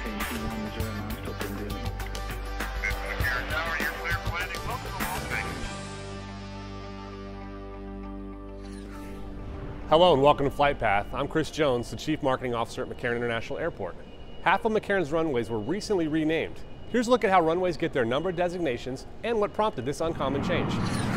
maintain 2109, still pinned in. McCarran Tower, you're clear for landing. Welcome to Las Vegas. Hello and welcome to Flight Path. I'm Chris Jones, the Chief Marketing Officer at McCarran International Airport. Half of McCarran's runways were recently renamed. Here's a look at how runways get their numbered designations and what prompted this uncommon change.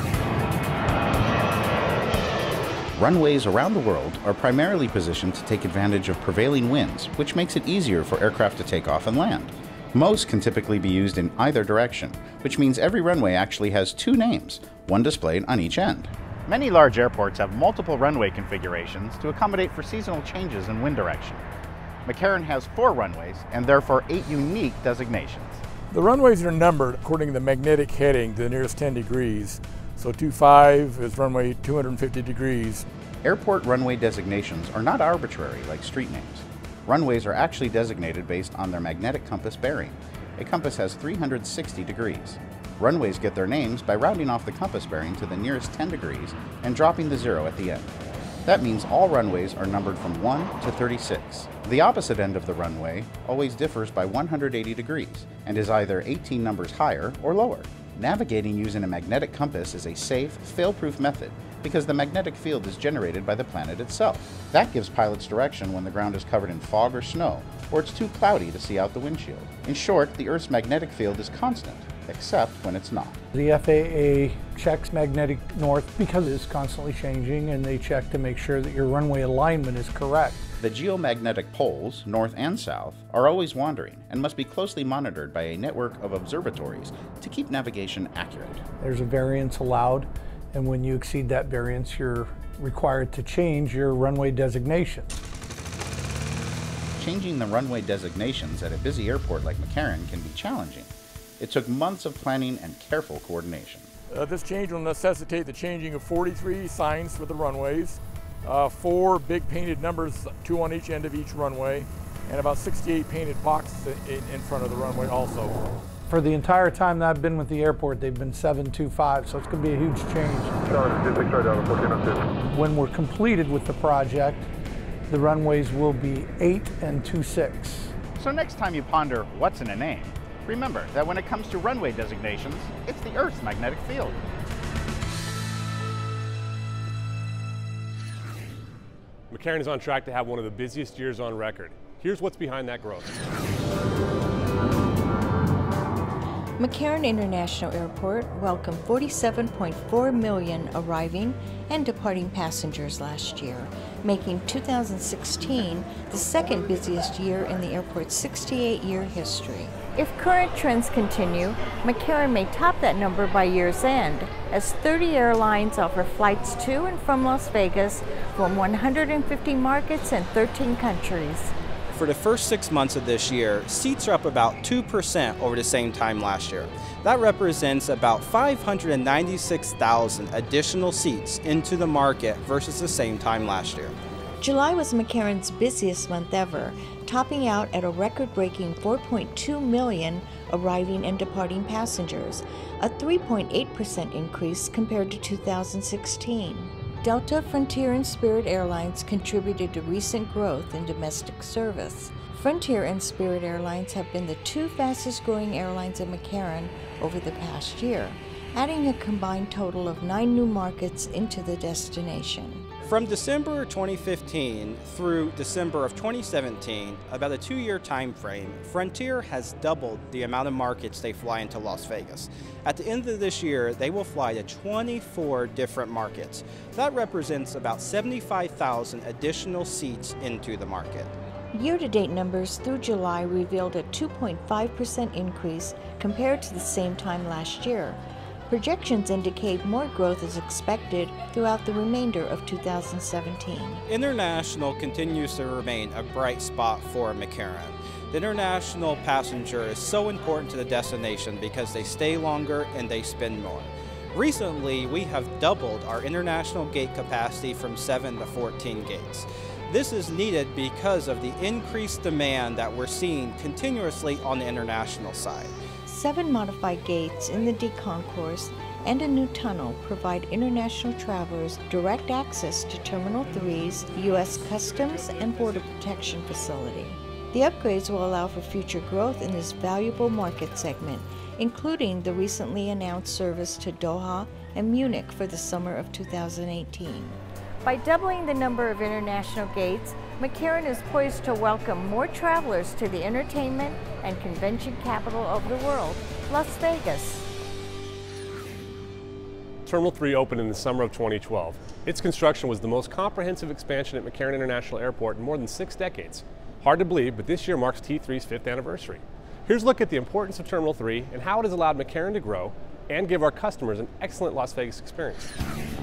Runways around the world are primarily positioned to take advantage of prevailing winds, which makes it easier for aircraft to take off and land. Most can typically be used in either direction, which means every runway actually has two names, one displayed on each end. Many large airports have multiple runway configurations to accommodate for seasonal changes in wind direction. McCarran has 4 runways and therefore 8 unique designations. The runways are numbered according to the magnetic heading to the nearest 10 degrees. So 25 is runway 250 degrees. Airport runway designations are not arbitrary like street names. Runways are actually designated based on their magnetic compass bearing. A compass has 360 degrees. Runways get their names by rounding off the compass bearing to the nearest 10 degrees and dropping the 0 at the end. That means all runways are numbered from 1 to 36. The opposite end of the runway always differs by 180 degrees and is either 18 numbers higher or lower. Navigating using a magnetic compass is a safe, fail-proof method because the magnetic field is generated by the planet itself. That gives pilots direction when the ground is covered in fog or snow, or it's too cloudy to see out the windshield. In short, the Earth's magnetic field is constant, except when it's not. The FAA checks magnetic north because it's constantly changing, and they check to make sure that your runway alignment is correct. The geomagnetic poles, north and south, are always wandering and must be closely monitored by a network of observatories to keep navigation accurate. There's a variance allowed, and when you exceed that variance, you're required to change your runway designation. Changing the runway designations at a busy airport like McCarran can be challenging. It took months of planning and careful coordination. This change will necessitate the changing of 43 signs for the runways, 4 big painted numbers, 2 on each end of each runway, and about 68 painted boxes in front of the runway also. For the entire time that I've been with the airport, they've been 725, so it's going to be a huge change. When we're completed with the project, the runways will be 8 and 26. So next time you ponder what's in a name, remember that when it comes to runway designations, it's the Earth's magnetic field. McCarran is on track to have one of the busiest years on record. Here's what's behind that growth. McCarran International Airport welcomed 47.4 million arriving and departing passengers last year, making 2016 the second busiest year in the airport's 68-year history. If current trends continue, McCarran may top that number by year's end, as 30 airlines offer flights to and from Las Vegas from 150 markets and 13 countries. For the first 6 months of this year, seats are up about 2% over the same time last year. That represents about 596,000 additional seats into the market versus the same time last year. July was McCarran's busiest month ever, topping out at a record-breaking 4.2 million arriving and departing passengers, a 3.8% increase compared to 2016. Delta, Frontier, and Spirit Airlines contributed to recent growth in domestic service. Frontier and Spirit Airlines have been the 2 fastest-growing airlines at McCarran over the past year, adding a combined total of 9 new markets into the destination. From December 2015 through December of 2017, about a 2-year time frame, Frontier has doubled the amount of markets they fly into Las Vegas. At the end of this year, they will fly to 24 different markets. That represents about 75,000 additional seats into the market. Year-to-date numbers through July revealed a 2.5% increase compared to the same time last year. Projections indicate more growth is expected throughout the remainder of 2017. International continues to remain a bright spot for McCarran. The international passenger is so important to the destination because they stay longer and they spend more. Recently, we have doubled our international gate capacity from 7 to 14 gates. This is needed because of the increased demand that we're seeing continuously on the international side. 7 modified gates in the D concourse and a new tunnel provide international travelers direct access to Terminal 3's U.S. Customs and Border Protection facility. The upgrades will allow for future growth in this valuable market segment, including the recently announced service to Doha and Munich for the summer of 2018. By doubling the number of international gates, McCarran is poised to welcome more travelers to the entertainment and convention capital of the world, Las Vegas. Terminal 3 opened in the summer of 2012. Its construction was the most comprehensive expansion at McCarran International Airport in more than 6 decades. Hard to believe, but this year marks T3's 5th anniversary. Here's a look at the importance of Terminal 3 and how it has allowed McCarran to grow and give our customers an excellent Las Vegas experience.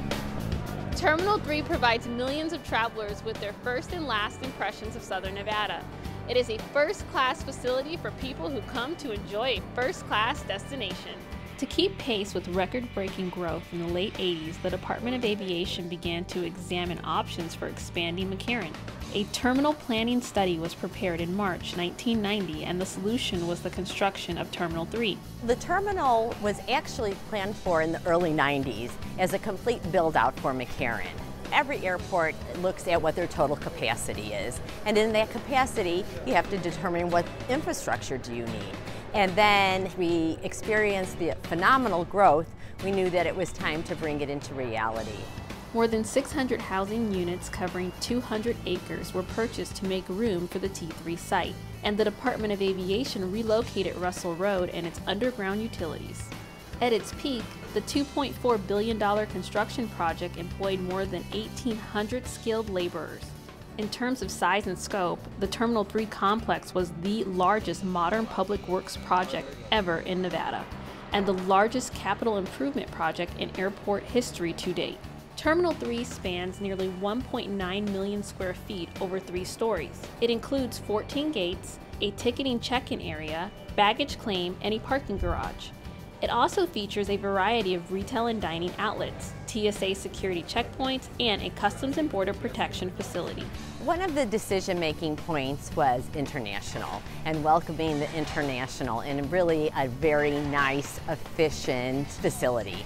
Terminal 3 provides millions of travelers with their first and last impressions of Southern Nevada. It is a first-class facility for people who come to enjoy a first-class destination. To keep pace with record-breaking growth in the late 80s, the Department of Aviation began to examine options for expanding McCarran. A terminal planning study was prepared in March 1990, and the solution was the construction of Terminal 3. The terminal was actually planned for in the early 90s as a complete build-out for McCarran. Every airport looks at what their total capacity is, and in that capacity, you have to determine what infrastructure do you need. And then we experienced the phenomenal growth. We knew that it was time to bring it into reality. More than 600 housing units covering 200 acres were purchased to make room for the T3 site, and the Department of Aviation relocated Russell Road and its underground utilities. At its peak, the $2.4 billion construction project employed more than 1,800 skilled laborers. In terms of size and scope, the Terminal 3 complex was the largest modern public works project ever in Nevada, and the largest capital improvement project in airport history to date. Terminal 3 spans nearly 1.9 million square feet over 3 stories. It includes 14 gates, a ticketing check-in area, baggage claim, and a parking garage. It also features a variety of retail and dining outlets, TSA security checkpoints, and a Customs and Border Protection facility. One of the decision-making points was international, and welcoming the international in really a very nice, efficient facility.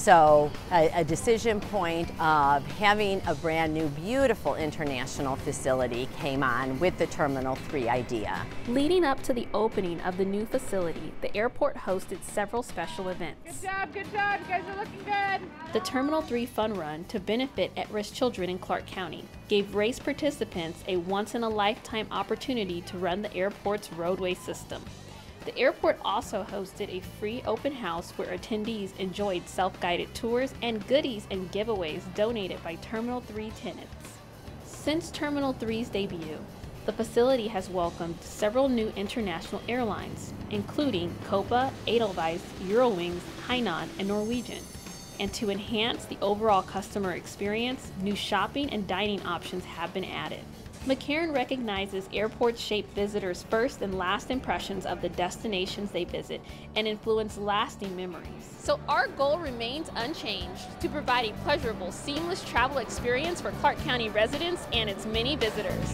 So a decision point of having a brand new, beautiful international facility came on with the Terminal 3 idea. Leading up to the opening of the new facility, the airport hosted several special events. Good job, you guys are looking good. The Terminal 3 Fun Run, to benefit at-risk children in Clark County, gave race participants a once-in-a-lifetime opportunity to run the airport's roadway system. The airport also hosted a free open house where attendees enjoyed self-guided tours and goodies and giveaways donated by Terminal 3 tenants. Since Terminal 3's debut, the facility has welcomed several new international airlines, including Copa, Edelweiss, Eurowings, Hainan, and Norwegian. And to enhance the overall customer experience, new shopping and dining options have been added. McCarran recognizes airports shape visitors' first and last impressions of the destinations they visit and influence lasting memories. So our goal remains unchanged, to provide a pleasurable, seamless travel experience for Clark County residents and its many visitors.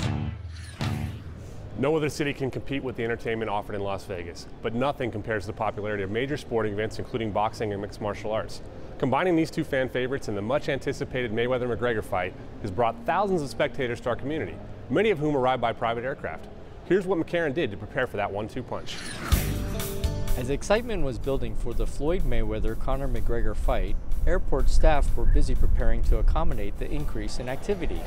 No other city can compete with the entertainment offered in Las Vegas, but nothing compares to the popularity of major sporting events, including boxing and mixed martial arts. Combining these two fan favorites in the much anticipated Mayweather-McGregor fight has brought thousands of spectators to our community, many of whom arrived by private aircraft. Here's what McCarran did to prepare for that 1-2 punch. As excitement was building for the Floyd Mayweather-Conor McGregor fight, airport staff were busy preparing to accommodate the increase in activity.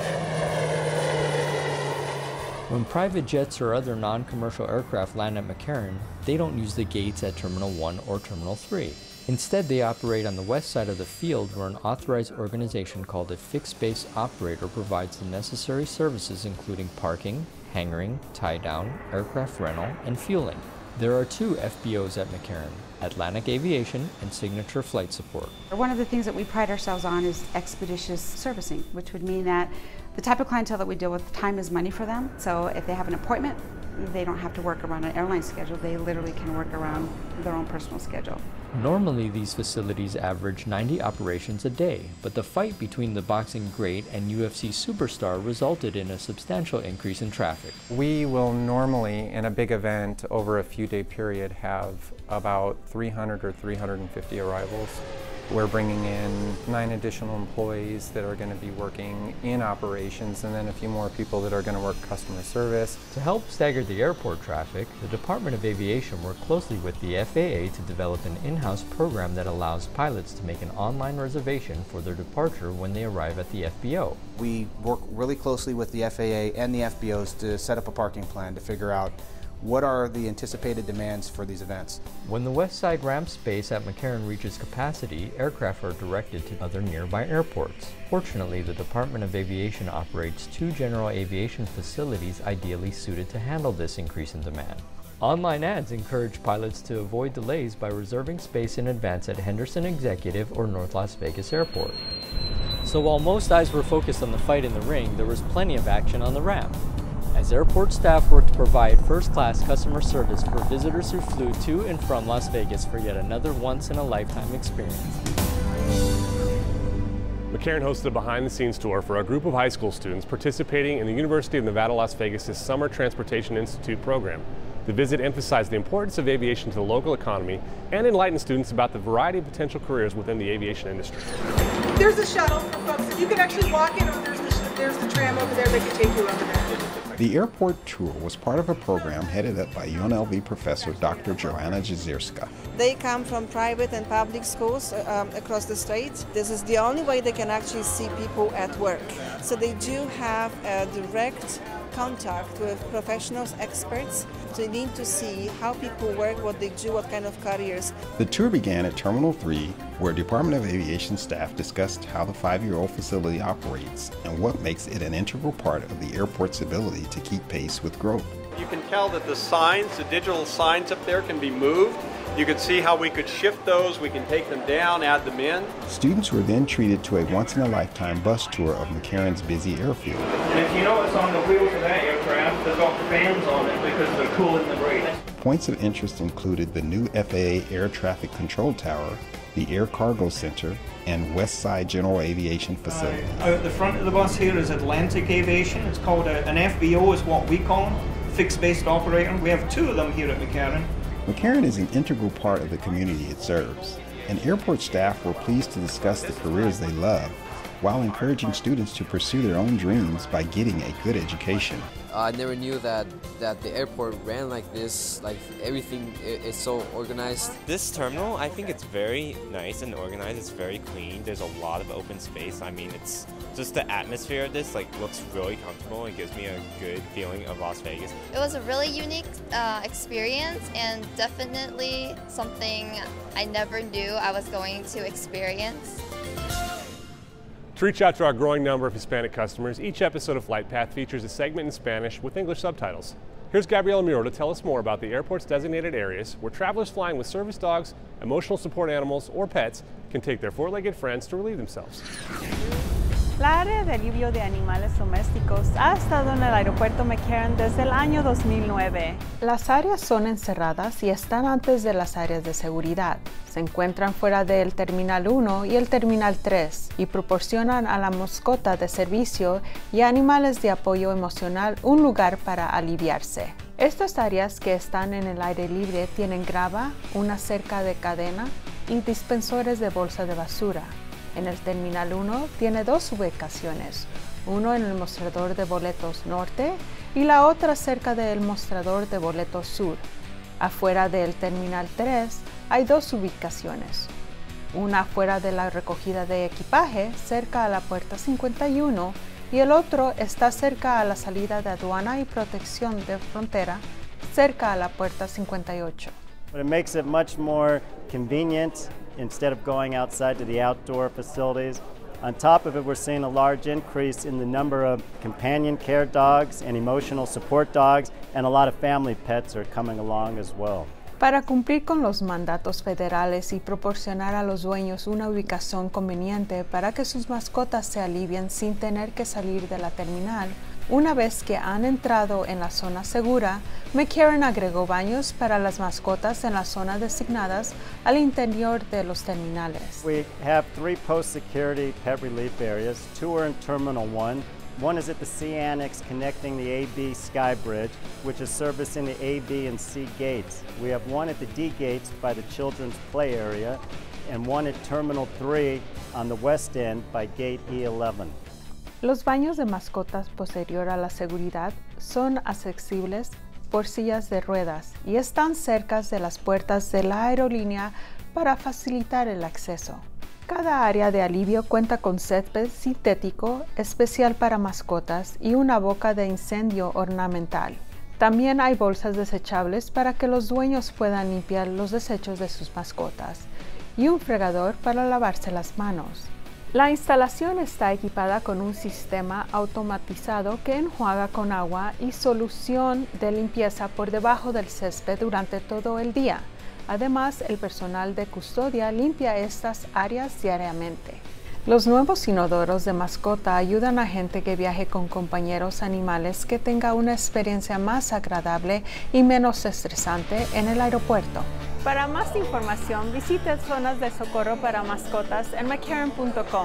When private jets or other non-commercial aircraft land at McCarran, they don't use the gates at Terminal 1 or Terminal 3. Instead, they operate on the west side of the field, where an authorized organization called a fixed base operator provides the necessary services, including parking, hangaring, tie-down, aircraft rental, and fueling. There are 2 FBOs at McCarran, Atlantic Aviation and Signature Flight Support. One of the things that we pride ourselves on is expeditious servicing, which would mean that the type of clientele that we deal with, time is money for them. So if they have an appointment, they don't have to work around an airline schedule. They literally can work around their own personal schedule. Normally, these facilities average 90 operations a day, but the fight between the boxing great and UFC superstar resulted in a substantial increase in traffic. We will normally, in a big event over a few-day period, have about 300 or 350 arrivals. We're bringing in 9 additional employees that are going to be working in operations, and then a few more people that are going to work customer service. To help stagger the airport traffic, the Department of Aviation worked closely with the FAA to develop an in-house program that allows pilots to make an online reservation for their departure when they arrive at the FBO. We work really closely with the FAA and the FBOs to set up a parking plan to figure out what are the anticipated demands for these events. When the west side ramp space at McCarran reaches capacity, aircraft are directed to other nearby airports. Fortunately, the Department of Aviation operates 2 general aviation facilities ideally suited to handle this increase in demand. Online ads encourage pilots to avoid delays by reserving space in advance at Henderson Executive or North Las Vegas Airport. So while most eyes were focused on the fight in the ring, there was plenty of action on the ramp, as airport staff worked to provide first-class customer service for visitors who flew to and from Las Vegas for yet another once-in-a-lifetime experience. McCarran hosted a behind-the-scenes tour for a group of high school students participating in the University of Nevada, Las Vegas' Summer Transportation Institute program. The visit emphasized the importance of aviation to the local economy and enlightened students about the variety of potential careers within the aviation industry. There's a shuttle for folks, and you can actually walk in, or there's the tram over there that can take you over there. The airport tour was part of a program headed up by UNLV professor Dr. Joanna Jezierska. They come from private and public schools across the state. This is the only way they can actually see people at work. So they do have a direct contact with professionals, experts. They need to see how people work, what they do, what kind of careers. The tour began at Terminal 3, where Department of Aviation staff discussed how the 5-year-old facility operates and what makes it an integral part of the airport's ability to keep pace with growth. You can tell that the signs, the digital signs up there, can be moved. You can see how we could shift those, we can take them down, add them in. Students were then treated to a once-in-a-lifetime bus tour of McCarran's busy airfield. And if you notice on the wheels of that aircraft, they've got the fans on it because they're cooling the breeze. Points of interest included the new FAA Air Traffic Control Tower, the Air Cargo Center, and West Side General Aviation Facility. Out the front of the bus here is Atlantic Aviation. It's called an FBO is what we call them, fixed-based operator. We have 2 of them here at McCarran. McCarran is an integral part of the community it serves, and airport staff were pleased to discuss the careers they love while encouraging students to pursue their own dreams by getting a good education. I never knew that the airport ran like this, like everything is so organized. This terminal, I think it's very nice and organized. It's very clean. There's a lot of open space. I mean, it's just the atmosphere of this looks really comfortable and gives me a good feeling of Las Vegas. It was a really unique experience and definitely something I never knew I was going to experience. To reach out to our growing number of Hispanic customers, each episode of Flight Path features a segment in Spanish with English subtitles. Here's Gabriela Muro to tell us more about the airport's designated areas where travelers flying with service dogs, emotional support animals, or pets can take their 4-legged friends to relieve themselves. La área de alivio de animales domésticos ha estado en el aeropuerto McCarran desde el año 2009. Las áreas son encerradas y están antes de las áreas de seguridad. Se encuentran fuera del Terminal 1 y el Terminal 3 y proporcionan a la mascota de servicio y animales de apoyo emocional un lugar para aliviarse. Estas áreas que están en el aire libre tienen grava, una cerca de cadena y dispensores de bolsa de basura. En el Terminal 1 tiene 2 ubicaciones, uno en el mostrador de boletos norte y la otra cerca del mostrador de boletos sur. Afuera del Terminal 3 hay 2 ubicaciones, una afuera de la recogida de equipaje cerca a la puerta 51 y el otro está cerca a la salida de aduana y protección de frontera cerca a la puerta 58. But it makes it much more convenient instead of going outside to the outdoor facilities. On top of it, we're seeing a large increase in the number of companion care dogs and emotional support dogs, and a lot of family pets are coming along as well. Para cumplir con los mandatos federales y proporcionar a los dueños una ubicación conveniente para que sus mascotas se alivien sin tener que salir de la terminal, una vez que han entrado en la zona segura, McCarran agregó baños para las mascotas en las zonas designadas al interior de los terminales. We have 3 post-security pet relief areas. 2 are in Terminal 1. One is at the C Annex connecting the A-B Sky Bridge, which is servicing the A, B, and C gates. We have one at the D gates by the children's play area, and one at Terminal 3 on the west end by Gate E11. Los baños de mascotas posterior a la seguridad son accesibles por sillas de ruedas y están cerca de las puertas de la aerolínea para facilitar el acceso. Cada área de alivio cuenta con césped sintético especial para mascotas y una boca de incendio ornamental. También hay bolsas desechables para que los dueños puedan limpiar los desechos de sus mascotas y un fregador para lavarse las manos. La instalación está equipada con un sistema automatizado que enjuaga con agua y solución de limpieza por debajo del césped durante todo el día. Además, el personal de custodia limpia estas áreas diariamente. Los nuevos inodoros de mascota ayudan a gente que viaje con compañeros animales que tenga una experiencia más agradable y menos estresante en el aeropuerto. Para más información, visite zonas de socorro para mascotas en mccarran.com.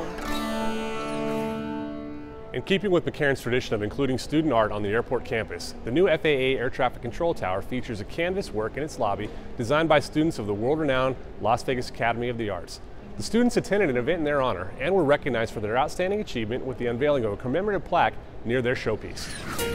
In keeping with McCarran's tradition of including student art on the airport campus, the new FAA Air Traffic Control Tower features a canvas work in its lobby designed by students of the world-renowned Las Vegas Academy of the Arts. The students attended an event in their honor and were recognized for their outstanding achievement with the unveiling of a commemorative plaque near their showpiece.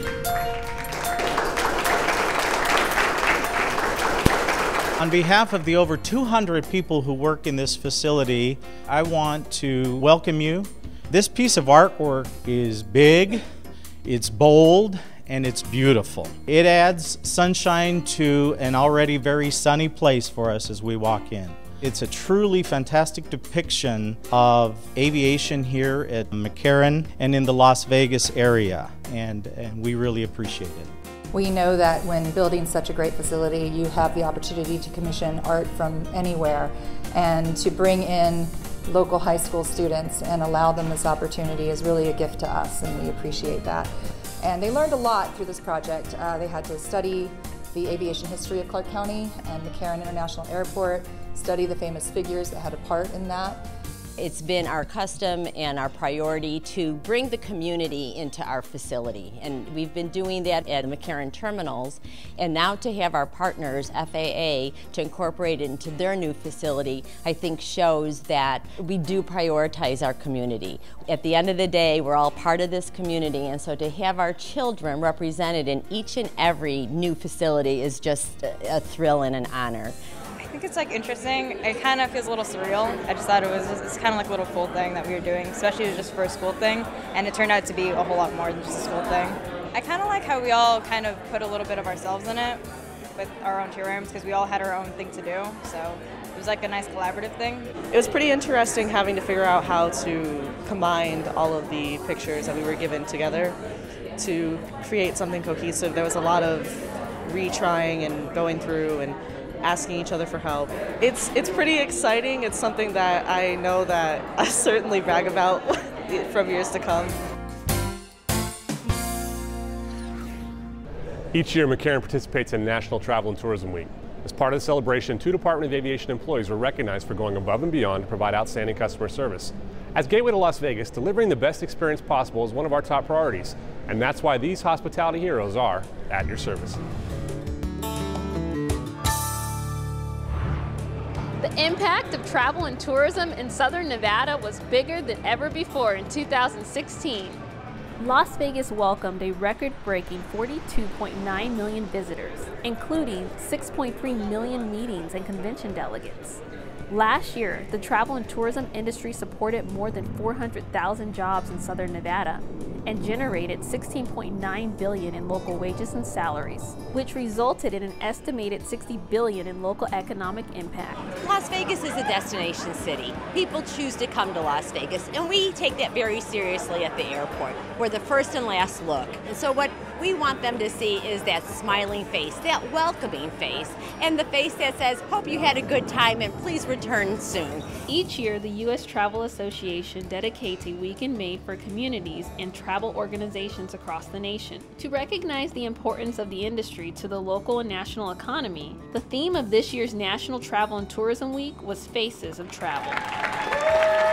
On behalf of the over 200 people who work in this facility, I want to welcome you. This piece of artwork is big, it's bold, and it's beautiful. It adds sunshine to an already very sunny place for us as we walk in. It's a truly fantastic depiction of aviation here at McCarran and in the Las Vegas area, and we really appreciate it. We know that when building such a great facility, you have the opportunity to commission art from anywhere, and to bring in local high school students and allow them this opportunity is really a gift to us, and we appreciate that. And they learned a lot through this project. They had to study the aviation history of Clark County and McCarran International Airport, study the famous figures that had a part in that. It's been our custom and our priority to bring the community into our facility, and we've been doing that at McCarran terminals, and now to have our partners, FAA, to incorporate it into their new facility, I think shows that we do prioritize our community. At the end of the day, we're all part of this community, and so to have our children represented in each and every new facility is just a thrill and an honor. I think it's interesting. It kind of feels a little surreal. I just thought it's kind of like a little cool thing that we were doing, especially just for a school thing, and it turned out to be a whole lot more than just a school thing. I kind of like how we all kind of put a little bit of ourselves in it with our own cheer rooms, because we all had our own thing to do, so it was like a nice collaborative thing. It was pretty interesting having to figure out how to combine all of the pictures that we were given together to create something cohesive. There was a lot of retrying and going through and asking each other for help. It's pretty exciting. It's something that I know that I certainly brag about from years to come. Each year, McCarran participates in National Travel and Tourism Week. As part of the celebration, 2 Department of Aviation employees were recognized for going above and beyond to provide outstanding customer service. As Gateway to Las Vegas, delivering the best experience possible is one of our top priorities, and that's why these hospitality heroes are at your service. The impact of travel and tourism in Southern Nevada was bigger than ever before in 2016. Las Vegas welcomed a record-breaking 42.9 million visitors, including 6.3 million meetings and convention delegates. Last year, the travel and tourism industry supported more than 400,000 jobs in Southern Nevada and generated $16.9 billion in local wages and salaries, which resulted in an estimated $60 billion in local economic impact. Las Vegas is a destination city. People choose to come to Las Vegas, and we take that very seriously at the airport. We're the first and last look. And so what we want them to see is that smiling face, that welcoming face, and the face that says, hope you had a good time and please return soon. Each year, the U.S. Travel Association dedicates a week in May for communities and travel organizations across the nation. To recognize the importance of the industry to the local and national economy, the theme of this year's National Travel and Tourism Week was Faces of Travel.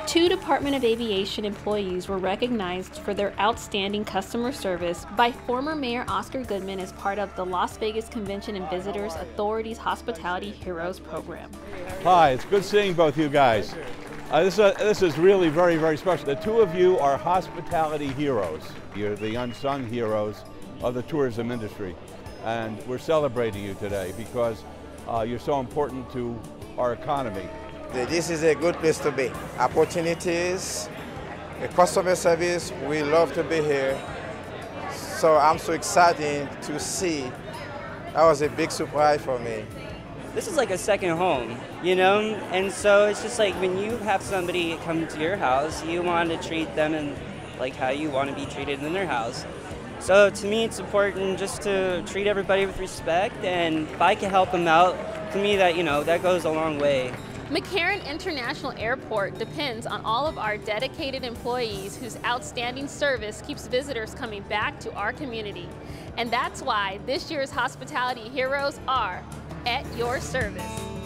2 Department of Aviation employees were recognized for their outstanding customer service by former Mayor Oscar Goodman as part of the Las Vegas Convention and Visitors Authority's Hospitality Heroes program. Hi, it's good seeing both you guys. This is really very, very special. The two of you are hospitality heroes. You're the unsung heroes of the tourism industry. And we're celebrating you today because you're so important to our economy. This is a good place to be. Opportunities, customer service, we love to be here. So I'm so excited to see. That was a big surprise for me. This is like a second home, you know? And so it's just like when you have somebody come to your house, you want to treat them in like how you want to be treated in their house. So to me, it's important just to treat everybody with respect, and if I can help them out, to me that, you know, that goes a long way. McCarran International Airport depends on all of our dedicated employees whose outstanding service keeps visitors coming back to our community. And that's why this year's Hospitality Heroes are at your service.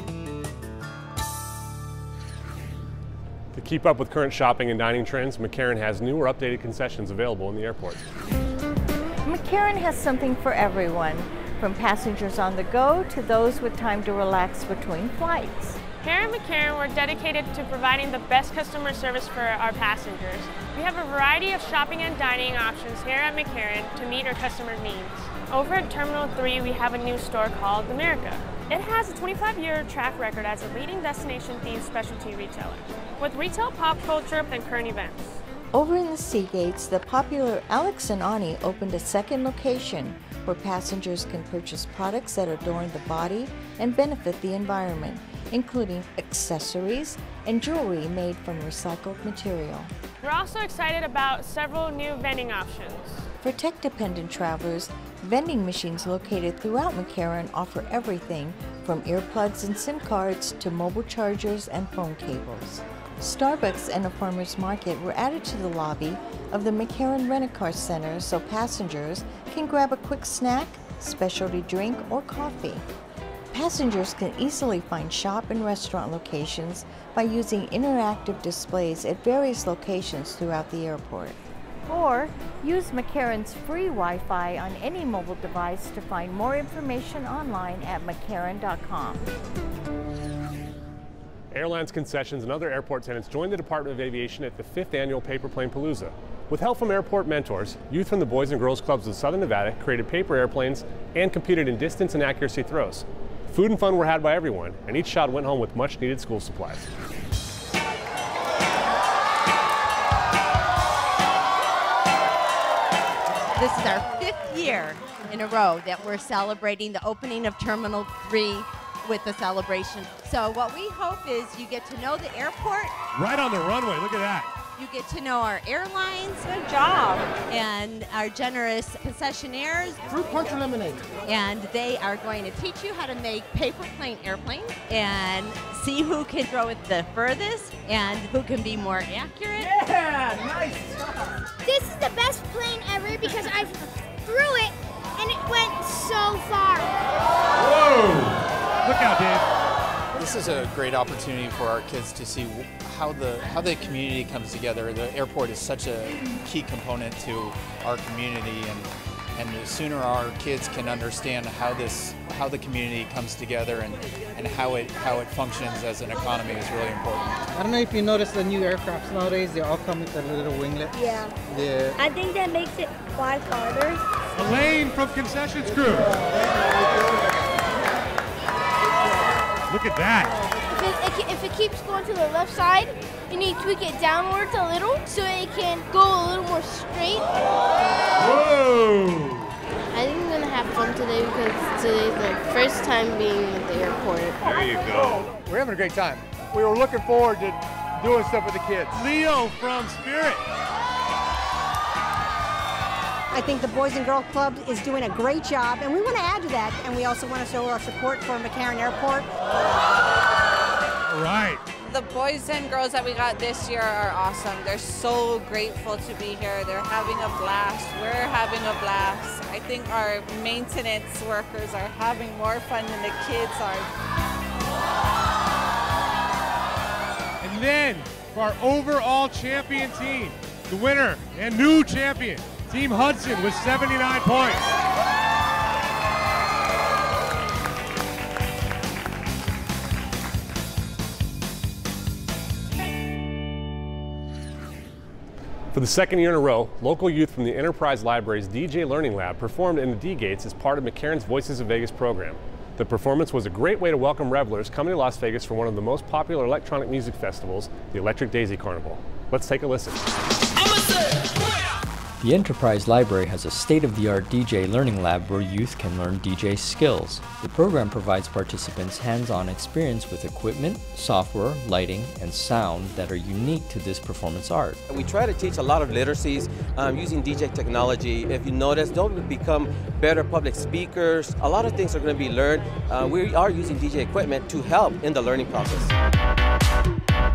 To keep up with current shopping and dining trends, McCarran has new or updated concessions available in the airport. McCarran has something for everyone, from passengers on the go to those with time to relax between flights. Here at McCarran, we're dedicated to providing the best customer service for our passengers. We have a variety of shopping and dining options here at McCarran to meet our customers' needs. Over at Terminal 3, we have a new store called America. It has a 25-year track record as a leading destination-themed specialty retailer, with retail, pop culture, and current events. Over in the Seagates, the popular Alex and Ani opened a second location where passengers can purchase products that adorn the body and benefit the environment, including accessories and jewelry made from recycled material. We're also excited about several new vending options. For tech-dependent travelers, vending machines located throughout McCarran offer everything from earplugs and SIM cards to mobile chargers and phone cables. Starbucks and a farmer's market were added to the lobby of the McCarran Rent-A-Car Center so passengers can grab a quick snack, specialty drink, or coffee. Passengers can easily find shop and restaurant locations by using interactive displays at various locations throughout the airport. Or use McCarran's free Wi-Fi on any mobile device to find more information online at mccarran.com. Airlines, concessions, and other airport tenants joined the Department of Aviation at the 5th Annual Paper Plane Palooza. With help from airport mentors, youth from the Boys and Girls Clubs of Southern Nevada created paper airplanes and competed in distance and accuracy throws. Food and fun were had by everyone, and each child went home with much needed school supplies. This is our 5th year in a row that we're celebrating the opening of Terminal 3 with the celebration. So what we hope is you get to know the airport. Right on the runway, look at that. You get to know our airlines. Good job. And our generous concessionaires. Fruit punch or lemonade. And they are going to teach you how to make paper plane airplanes and see who can throw it the furthest and who can be more accurate. Yeah, nice. This is the best plane ever because I threw it and it went so far. Whoa! Look out, Dave. This is a great opportunity for our kids to see how the community comes together. The airport is such a key component to our community, and the sooner our kids can understand how the community comes together and how it functions as an economy is really important. I don't know if you noticed the new aircrafts nowadays, they all come with a little winglet. Yeah. I think that makes it fly farther. Elaine from Concessions Crew. Look at that. If it keeps going to the left side, you need to tweak it downwards a little so it can go a little more straight. Whoa! I think I'm going to have fun today because today's my first time being at the airport. There you go. We're having a great time. We were looking forward to doing stuff with the kids. Leo from Spirit. I think the Boys and Girls Club is doing a great job, and we want to add to that, and we also want to show our support for McCarran Airport. All right. The boys and girls that we got this year are awesome. They're so grateful to be here. They're having a blast. We're having a blast. I think our maintenance workers are having more fun than the kids are. And then for our overall champion team. The winner and new champion, Team Hudson, with 79 points. For the second year in a row, local youth from the Enterprise Library's DJ Learning Lab performed in the D-Gates as part of McCarran's Voices of Vegas program. The performance was a great way to welcome revelers coming to Las Vegas for one of the most popular electronic music festivals, the Electric Daisy Carnival. Let's take a listen. The Enterprise Library has a state-of-the-art DJ learning lab where youth can learn DJ skills. The program provides participants hands-on experience with equipment, software, lighting, and sound that are unique to this performance art. We try to teach a lot of literacies using DJ technology. If you notice, they'll become better public speakers. A lot of things are going to be learned. We are using DJ equipment to help in the learning process.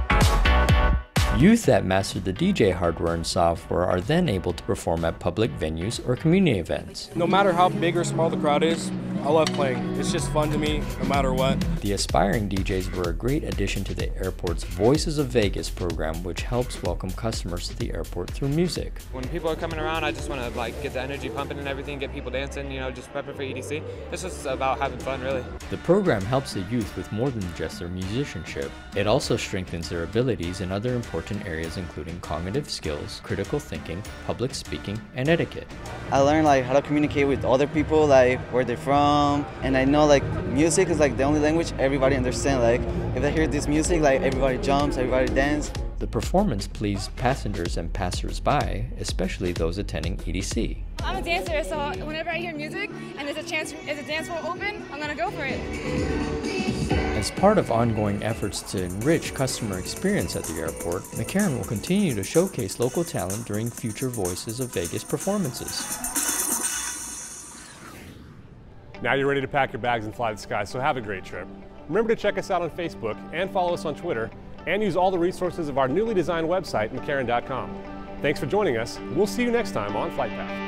Youth that master the DJ hardware and software are then able to perform at public venues or community events. No matter how big or small the crowd is, I love playing. It's just fun to me, no matter what. The aspiring DJs were a great addition to the airport's Voices of Vegas program, which helps welcome customers to the airport through music. When people are coming around, I just want to get the energy pumping and everything, get people dancing, just prepping for EDC. It's just about having fun, really. The program helps the youth with more than just their musicianship. It also strengthens their abilities in other important areas including cognitive skills, critical thinking, public speaking, and etiquette. I learned how to communicate with other people, where they're from, and I know music is the only language everybody understands. If they hear this music, everybody jumps, everybody dances. The performance pleased passengers and passers-by, especially those attending EDC. I'm a dancer, so whenever I hear music and there's a dance floor open, I'm gonna go for it. As part of ongoing efforts to enrich customer experience at the airport, McCarran will continue to showcase local talent during future Voices of Vegas performances. Now you're ready to pack your bags and fly the sky, so have a great trip. Remember to check us out on Facebook and follow us on Twitter, and use all the resources of our newly designed website, McCarran.com. Thanks for joining us. We'll see you next time on Flight Path.